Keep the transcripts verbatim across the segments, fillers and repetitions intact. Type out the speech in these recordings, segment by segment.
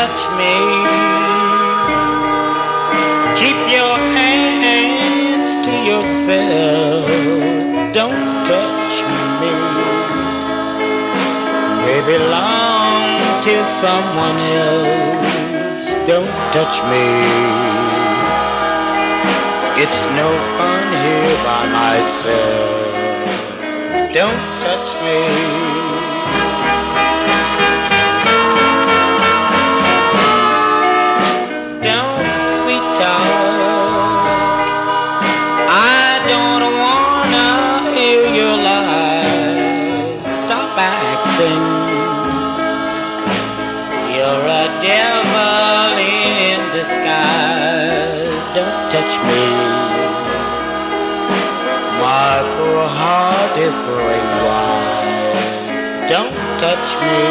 touch me. Keep your hands to yourself. Don't touch me. They belong to someone else. Don't touch me. It's no fun here by myself. Don't touch me. Don't sweet talk. I don't wanna hear your lies. Stop acting. You're a devil in disguise. Don't touch me. My poor heart is growing wide. Don't touch me.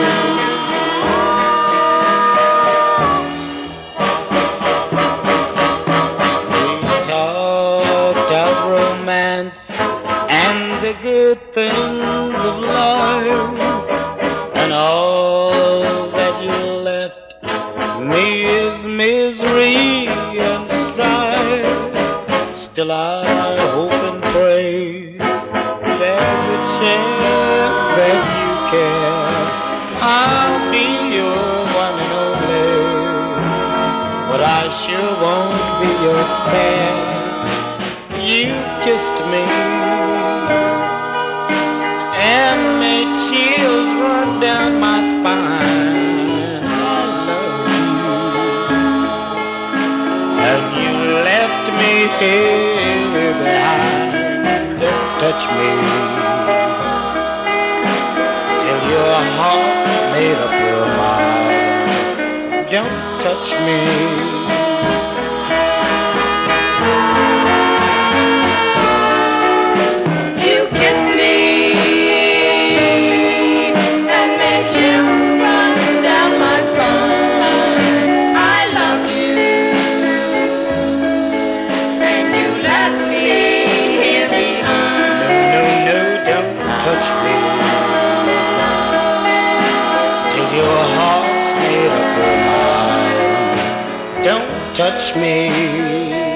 We talked of romance and the good things of life, and all that you left me is misery and strife. Still I hope and pray there's a chance that you care. I'll be your one and only, but I sure won't be your spare. You kissed me and made chills run down my spine. I love you, and you left me here behind. Don't touch me till your heart's made up your mind. Don't touch me. You kissed me and made chills run down my spine. I love you, and you left me here behind. No, no, no, don't touch me till your heart's made up your mind. Don't touch me.